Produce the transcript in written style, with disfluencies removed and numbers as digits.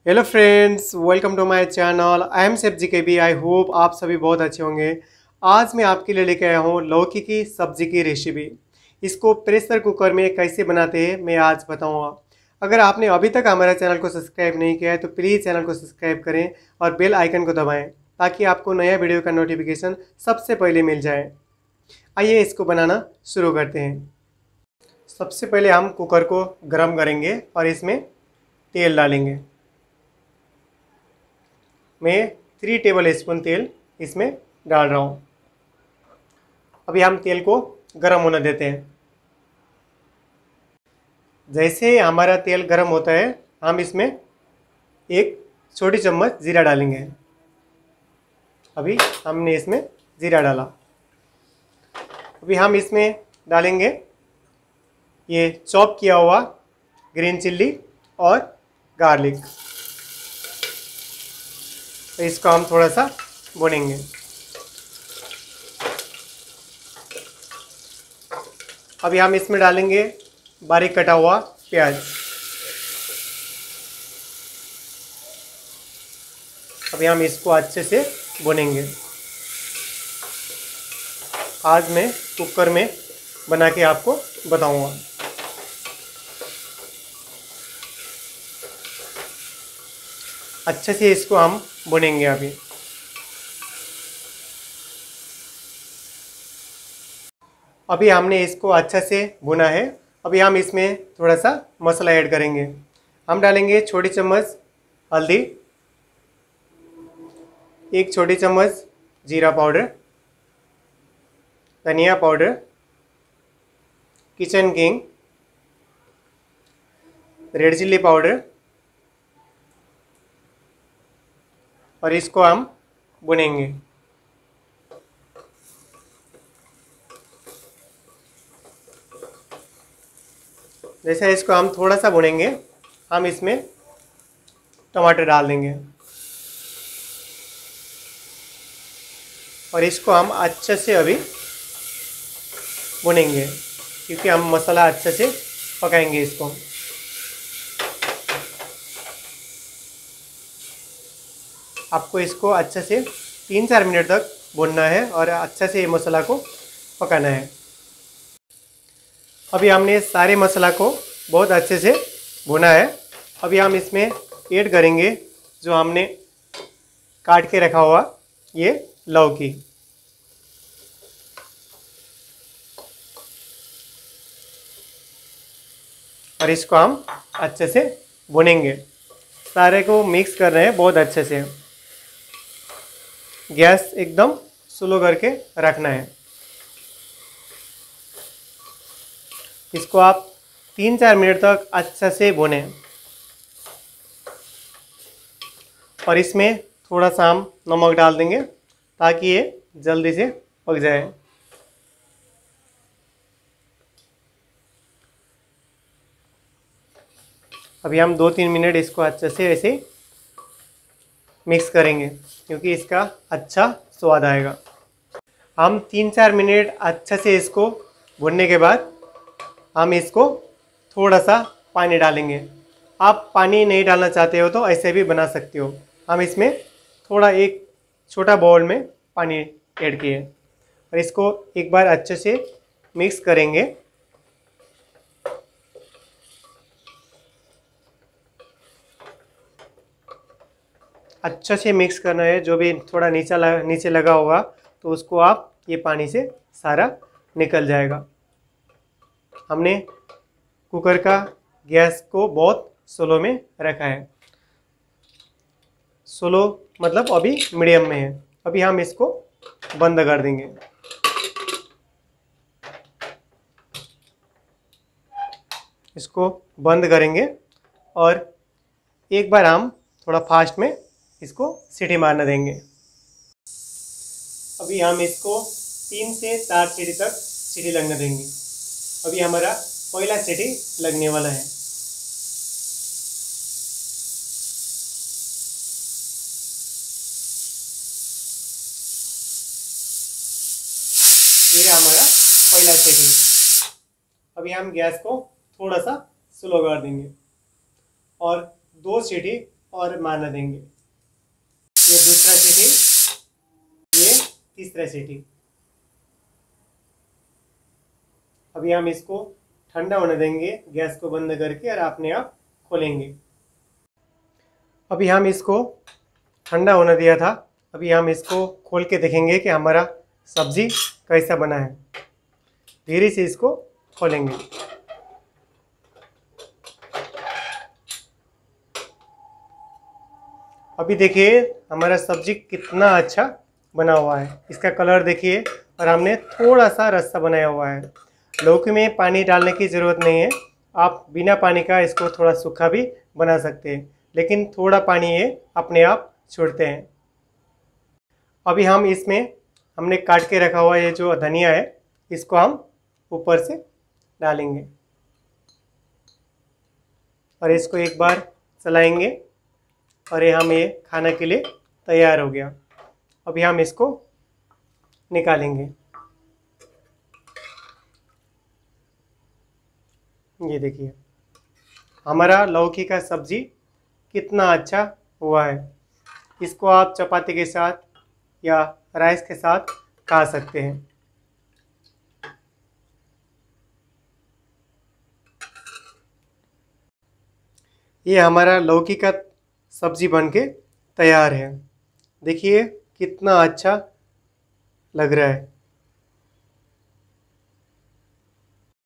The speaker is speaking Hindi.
Hello friends, welcome to my channel. I am सेफ जी के बी। आई होप आप सभी बहुत अच्छे होंगे। आज मैं आपके लिए लेके आया हूँ लौकी की सब्जी की रेसिपी। इसको प्रेशर कुकर में कैसे बनाते हैं मैं आज बताऊँगा। अगर आपने अभी तक हमारे चैनल को सब्सक्राइब नहीं किया है तो प्लीज़ चैनल को सब्सक्राइब करें और बेल आइकन को दबाएँ ताकि आपको नया वीडियो का नोटिफिकेशन सबसे पहले मिल जाए। आइए इसको बनाना शुरू करते हैं। सबसे पहले हम कुकर को गर्म करेंगे और इसमें तेल डालेंगे। मैं 3 टेबल स्पून तेल इसमें डाल रहा हूँ। अभी हम तेल को गर्म होने देते हैं। जैसे हमारा तेल गर्म होता है हम इसमें एक छोटी चम्मच जीरा डालेंगे। अभी हमने इसमें जीरा डाला। अभी हम इसमें डालेंगे ये चॉप किया हुआ ग्रीन चिल्ली और गार्लिक। तो इसको हम थोड़ा सा भूनेंगे। अभी हम इसमें डालेंगे बारीक कटा हुआ प्याज। अभी हम इसको अच्छे से भूनेंगे। आज मैं कुकर में बना के आपको बताऊंगा। अच्छे से इसको हम भुनेंगे। अभी हमने इसको अच्छे से भुना है। अभी हम इसमें थोड़ा सा मसाला ऐड करेंगे। हम डालेंगे छोटी चम्मच हल्दी, एक छोटी चम्मच जीरा पाउडर, धनिया powder, Kitchen King, red chilli powder और इसको हम भुनेंगे। जैसे इसको हम थोड़ा सा भुनेंगे हम इसमें टमाटर डाल देंगे और इसको हम अच्छे से अभी भुनेंगे क्योंकि हम मसाला अच्छे से पकाएंगे इसको। आपको इसको अच्छे से 3-4 मिनट तक भूनना है और अच्छे से ये मसाला को पकाना है। अभी हमने सारे मसाला को बहुत अच्छे से भुना है। अभी हम इसमें ऐड करेंगे जो हमने काट के रखा हुआ ये लौकी। और इसको हम अच्छे से भुनेंगे। सारे को मिक्स कर रहे हैं बहुत अच्छे से। गैस एकदम स्लो करके रखना है। इसको आप 3-4 मिनट तक अच्छे से भुनें और इसमें थोड़ा सा हम नमक डाल देंगे ताकि ये जल्दी से पक जाए। अभी हम 2-3 मिनट इसको अच्छे से ऐसे मिक्स करेंगे क्योंकि इसका अच्छा स्वाद आएगा। हम 3-4 मिनट अच्छे से इसको भुनने के बाद हम इसको थोड़ा सा पानी डालेंगे। आप पानी नहीं डालना चाहते हो तो ऐसे भी बना सकते हो। हम इसमें थोड़ा एक छोटा बाउल में पानी ऐड किए और इसको एक बार अच्छे से मिक्स करेंगे। अच्छे से मिक्स करना है। जो भी थोड़ा नीचे लगा होगा तो उसको आप ये पानी से सारा निकल जाएगा। हमने कुकर का गैस को बहुत स्लो में रखा है। स्लो मतलब अभी मीडियम में है। अभी हम इसको बंद कर देंगे। इसको बंद करेंगे और एक बार हम थोड़ा फास्ट में इसको सीटी मारने देंगे। अभी हम इसको 3 से 4 सीटी तक सीटी लगने देंगे। अभी हमारा पहला सीटी लगने वाला है। ये हमारा पहला सीटी। अभी हम गैस को थोड़ा सा स्लो कर देंगे और 2 सीटी और मारना देंगे। ये दूसरा सीटी, ये तीसरा सीटी। अभी हम इसको ठंडा होने देंगे, गैस को बंद करके, और अपने आप खोलेंगे। अभी हम इसको ठंडा होने दिया था। अभी हम इसको खोल के देखेंगे कि हमारा सब्जी कैसा बना है। धीरे से इसको खोलेंगे। अभी देखिए हमारा सब्जी कितना अच्छा बना हुआ है। इसका कलर देखिए, और हमने थोड़ा सा रस्सा बनाया हुआ है। लौकी में पानी डालने की ज़रूरत नहीं है, आप बिना पानी का इसको थोड़ा सूखा भी बना सकते हैं, लेकिन थोड़ा पानी ये अपने आप छोड़ते हैं। अभी हम इसमें हमने काट के रखा हुआ ये जो धनिया है, इसको हम ऊपर से डालेंगे और इसको एक बार चलाएंगे, और ये खाने के लिए तैयार हो गया। अभी हम इसको निकालेंगे। ये देखिए हमारा लौकी का सब्जी कितना अच्छा हुआ है। इसको आप चपाती के साथ या राइस के साथ खा सकते हैं। ये हमारा लौकी का सब्जी बनके तैयार है। देखिए कितना अच्छा लग रहा है।